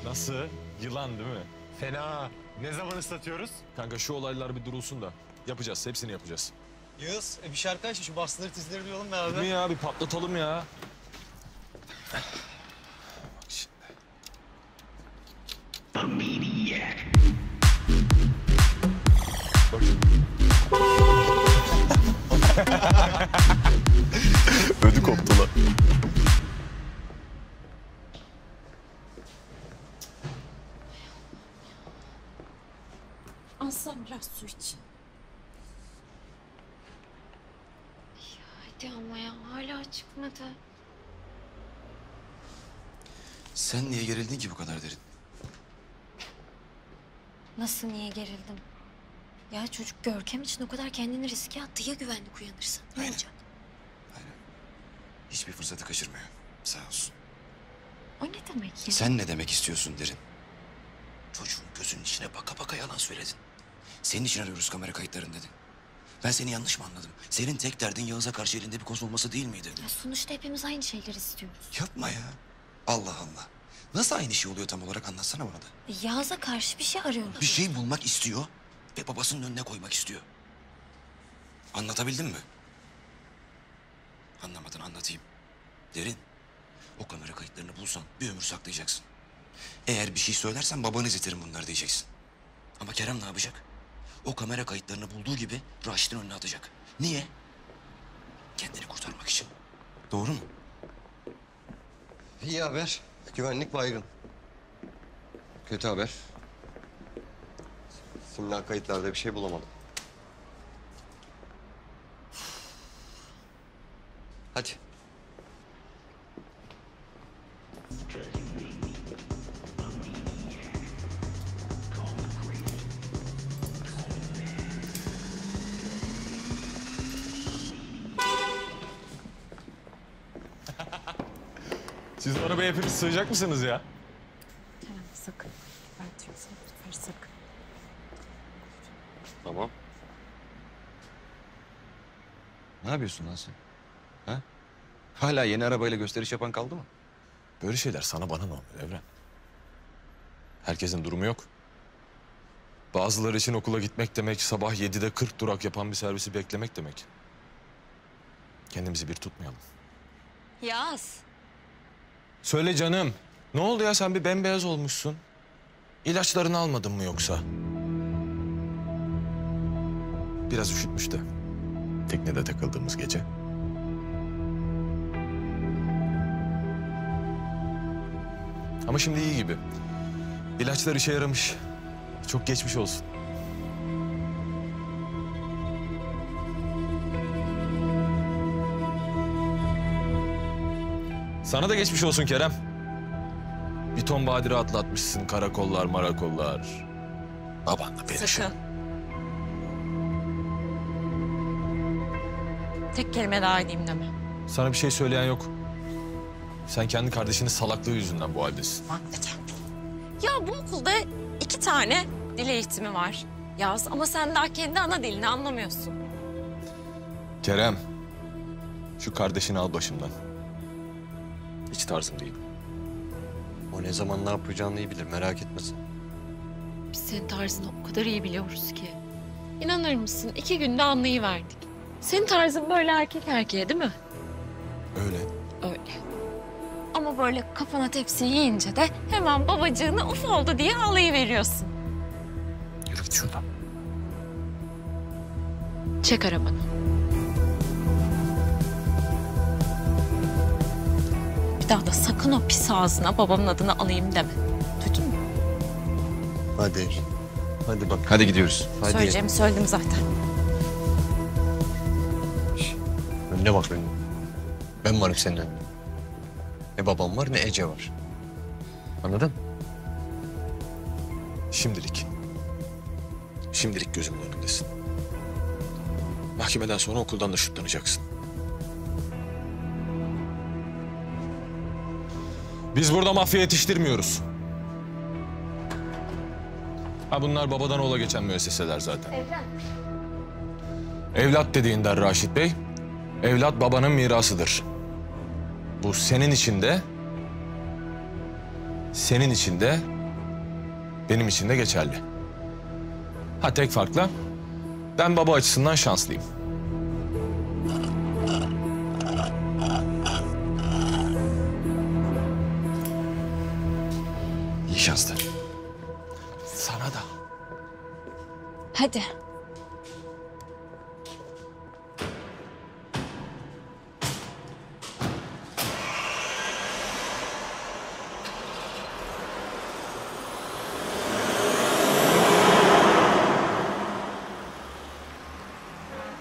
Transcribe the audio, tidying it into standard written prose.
Nasıl? Yılan değil mi? Fena. Ne zaman ıslatıyoruz? Kanka şu olaylar bir durulsun da yapacağız. Hepsini yapacağız. Yağız, bir şarkı aç, şu basları tizleri duyalım beraber. Değil mi ya? Bir patlatalım ya. Bak şimdi. Ödü koptu lan. Alsam biraz su iç. Hadi ama ya hala çıkmadı. Sen niye gerildin ki bu kadar derin? Nasıl niye gerildim? Ya çocuk Görkem için o kadar kendini riske attı. Ya güvenlik uyanırsa? Ne Aynen. olacak? Aynen. Hiçbir fırsatı kaçırmıyor. Sağ olsun. O ne demek ya? Sen ne demek istiyorsun derin? Çocuğun gözünün içine baka baka yalan söyledin. Senin için arıyoruz kamera kayıtlarını dedin. Ben seni yanlış mı anladım? Senin tek derdin Yağız'a karşı elinde bir koz olması değil miydi? Ya sonuçta hepimiz aynı şeyleri istiyoruz. Yapma ya. Allah Allah. Nasıl aynı şey oluyor tam olarak anlatsana bana da. Yağız'a karşı bir şey arıyorum. Bir şey bulmak istiyor ve babasının önüne koymak istiyor. Anlatabildim mi? Anlamadın, anlatayım. Derin, o kamera kayıtlarını bulsan bir ömür saklayacaksın. Eğer bir şey söylersen babanı izletirim bunları diyeceksin. Ama Kerem ne yapacak? O kamera kayıtlarını bulduğu gibi Raşit'in önüne atacak. Niye? Kendini kurtarmak için. Doğru mu? İyi haber. Güvenlik baygın. Kötü haber. Simla kayıtlarda bir şey bulamadım. Hadi. Siz arabaya hepiniz sığacak mısınız ya? Kerem sakın. Ben diyorsam lütfen sakın. Tamam. Ne yapıyorsun lan sen? Ha? Hala yeni arabayla gösteriş yapan kaldı mı? Böyle şeyler sana bana ne oluyor Evren? Herkesin durumu yok. Bazıları için okula gitmek demek, sabah 7'de 40 durak yapan bir servisi beklemek demek. Kendimizi bir tutmayalım. Yağız. Söyle canım. Ne oldu ya, sen bir bembeyaz olmuşsun. İlaçlarını almadın mı yoksa? Biraz üşütmüş de. Teknede takıldığımız gece. Ama şimdi iyi gibi. İlaçlar işe yaramış. Çok geçmiş olsun. Sana da geçmiş olsun Kerem. Bir ton badire atlatmışsın, karakollar, marakollar. Babanla perişan. Sakın. Tek kelime daha edeyim deme. Sana bir şey söyleyen yok. Sen kendi kardeşinin salaklığı yüzünden bu haldesin. Ya bu okulda 2 tane dil eğitimi var Yağız. Ama sen daha kendi ana dilini anlamıyorsun. Kerem, şu kardeşini al başımdan. Hiç tarzım değil. O ne zaman ne yapacağını iyi bilir, merak etmesin. Biz senin tarzını o kadar iyi biliyoruz ki. İnanır mısın 2 günde anlayıverdik. Senin tarzın böyle erkek erkeğe değil mi? Öyle. Öyle. Ama böyle kafana tepsi yiyince de hemen babacığını uf oldu diye ağlayıveriyorsun. Yürü git şuradan. Çek arabanı. Bir daha da sakın o pis ağzına babamın adını alayım deme. Duydun mu? Hadi. Hadi bak. Hadi gidiyoruz. Hadi. Söyleyeceğimi söyledim zaten. Önüne bak önüne. Ben varım senin önünde. Ne babam var ne Ece var. Anladın? Şimdilik. Şimdilik gözümün önündesin. Mahkemeden sonra okuldan da şutlanacaksın. Biz burada mafya yetiştirmiyoruz. Ha bunlar babadan oğula geçen müesseseler zaten. Evlat dediğin der Raşit Bey. Evlat babanın mirasıdır. Bu senin için de senin için de benim için de geçerli. Ha tek farkla ben baba açısından şanslıyım. İyi şanslar. Sana da. Hadi.